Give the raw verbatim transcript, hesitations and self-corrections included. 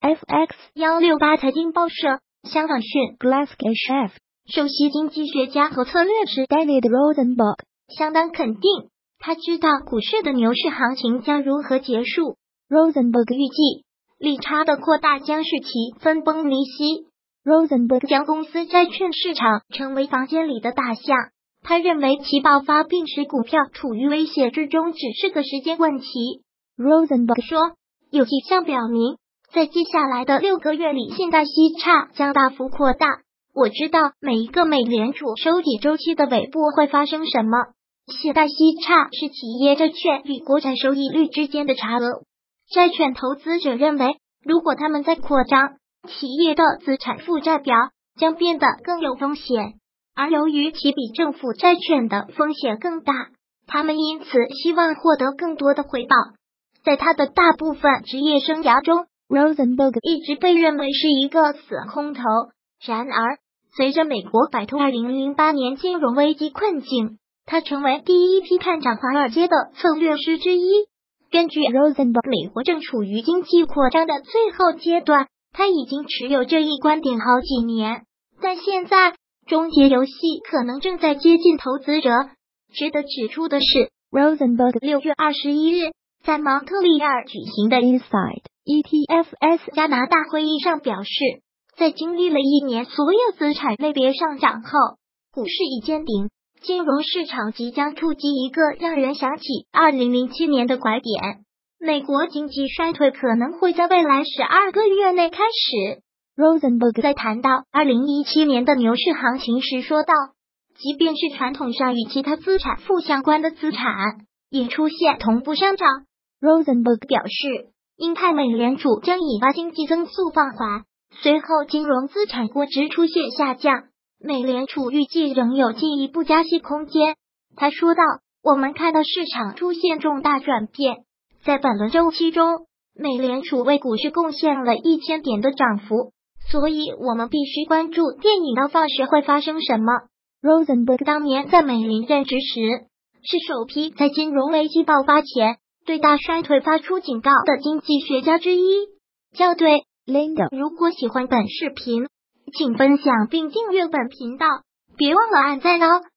F X 一六八财经报社香港讯 Glasgow H F 首席经济学家和策略师 David Rosenberg 相当肯定，他知道股市的牛市行情将如何结束。Rosenberg 预计利差的扩大将使其分崩离析。Rosenberg 将公司债券市场称为房间里的大象，他认为其爆发并使股票处于危险之中只是个时间问题。Rosenberg 说，有迹象表明，在接下来的六个月里，信贷息差将大幅扩大。我知道每一个美联储收紧周期的尾部会发生什么。信贷息差是企业债券与国债收益率之间的差额。债券投资者认为，如果他们在扩张，企业的资产负债表将变得更有风险，而由于其比政府债券的风险更大，他们因此希望获得更多的回报。在他的大部分职业生涯中， Rosenberg 一直被认为是一个死空头。然而，随着美国摆脱二零零八年金融危机困境，他成为第一批看涨华尔街的策略师之一。根据 Rosenberg， 美国正处于经济扩张的最后阶段，他已经持有这一观点好几年，但现在终结游戏可能正在接近投资者。值得指出的是， Rosenberg 六月二十一日在蒙特利尔举行的 Inside E T F S 加拿大会议上表示，在经历了一年所有资产类别上涨后，股市已见顶，金融市场即将触及一个让人想起二零零七年的拐点。美国经济衰退可能会在未来十二个月内开始。Rosenberg 在谈到二零一七年的牛市行情时说道，即便是传统上与其他资产负相关的资产也出现同步上涨。Rosenberg 表示，英泰美联储将引发经济增速放缓，随后金融资产估值出现下降，美联储预计仍有进一步加息空间。他说道，我们看到市场出现重大转变，在本轮周期中，美联储为股市贡献了一千点的涨幅，所以我们必须关注电影到放时会发生什么。Rosenberg 当年在美林任职时，是首批在金融危机爆发前对大衰退发出警告的经济学家之一。校对 Linda， 如果喜欢本视频，请分享并订阅本频道，别忘了按赞哦。